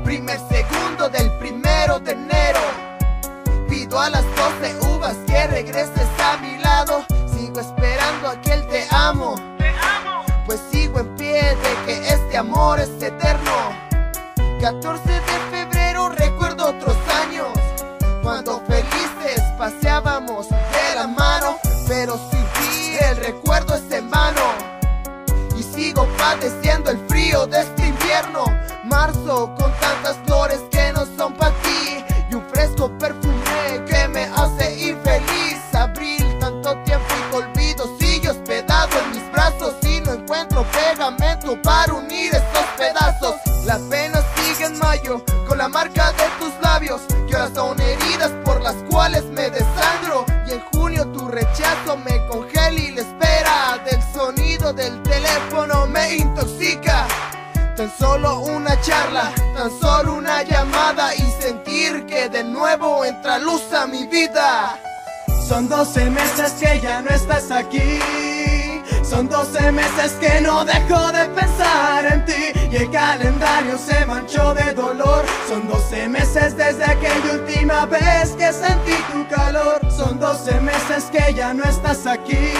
primer segundo del 1 de enero. Pido a las 12 uvas que regreses a mi lado. Sigo esperando aquel te amo, pues sigo en pie de que este amor es eterno. 14 de febrero recuerdo otros años, cuando felices paseábamos de la mano, pero sin ti el recuerdo es en vano. Y sigo padeciendo el frío de este invierno. Marzo con tantas flores que no son para ti, y un fresco perfume que me hace infeliz. Abril, tanto tiempo y olvido sigue hospedado en mis brazos, y no encuentro pegamento para unir estos pedazos. La pena sigue en mayo con la marca de tus labios, que ahora son heridas por las cuales me desangro. Y en junio tu rechazo me congela y la espera del sonido del teléfono me intoxica. Tan solo una charla, tan solo una llamada, y sentir que de nuevo entra luz a mi vida. Son 12 meses que ya no estás aquí, son 12 meses que no dejo de pensar en ti, y el calendario se manchó de dolor. Son 12 meses desde aquella última vez que sentí tu calor. Son 12 meses que ya no estás aquí,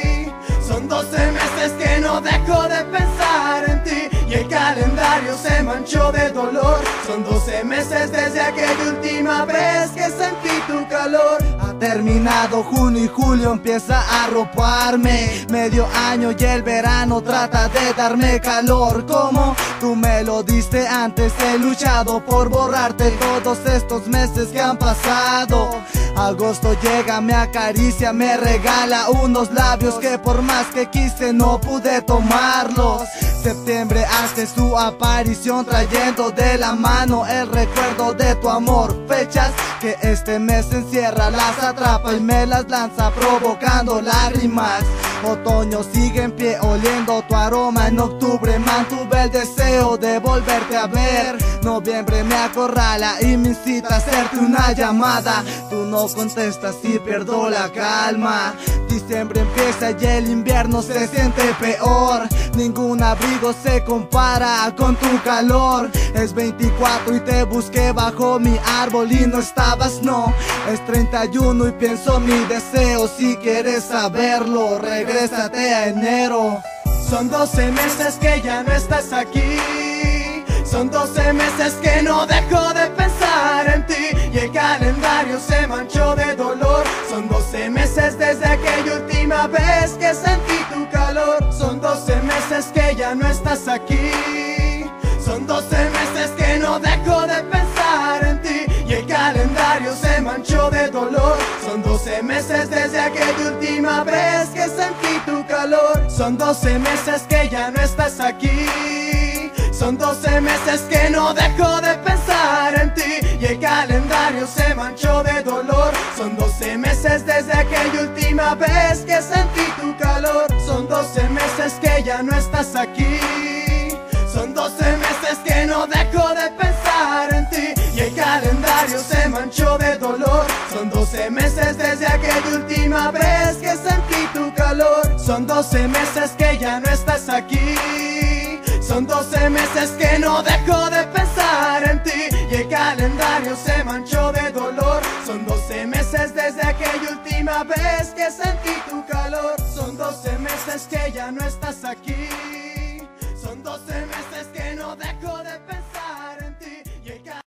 son 12 meses que no dejo de pensar en ti, y el calendario se manchó de dolor. Son 12 meses desde aquella última vez que sentí tu calor. Ha terminado junio y julio empieza a arroparme. Medio año y el verano trata de darme calor. Como tú me lo diste antes, he luchado por borrarte todos estos meses que han pasado. Agosto llega, me acaricia, me regala unos labios que por más que quise no pude tomarlos. Septiembre hace su aparición trayendo de la mano el recuerdo de tu amor. Fechas que este mes encierra, las atrapa y me las lanza provocando lágrimas. Otoño sigue en pie oliendo tu aroma. En octubre mantuve el deseo de volverte a ver. Noviembre me acorrala y me incita a hacerte una llamada. Tú no contestas y pierdo la calma. Diciembre empieza y el invierno se siente peor. Ningún abrigo se compara con tu calor. Es 24 y te busqué bajo mi árbol y no estabas, no. Es 31 y pienso mi deseo. Si quieres saberlo, regrésate a enero. Son 12 meses que ya no estás aquí, son 12 meses que no dejo de pensar en ti, y el calendario se manchó de dolor. Son 12 meses desde aquella última vez que sentí tu calor. Son 12 meses que ya no estás aquí, son 12 meses que no dejo de pensar en ti, y el calendario se manchó de dolor. Son 12 meses desde aquella última vez que sentí tu calor. Son 12 meses que ya no estás aquí, son 12 meses que no dejo de pensar en ti, y el calendario se manchó de dolor. Son 12 meses desde aquella última vez que sentí tu calor. Son 12 meses que ya no estás aquí, son 12 meses que no dejo de pensar en ti, y el calendario se manchó de dolor. Son 12 meses desde aquella última vez que sentí tu calor. Son 12 meses que ya no estás aquí, son 12 meses que no dejo de pensar en ti, y el calendario se manchó de dolor. Son 12 meses desde aquella última vez que sentí tu calor. Son 12 meses que ya no estás aquí, son 12 meses que no dejo de pensar.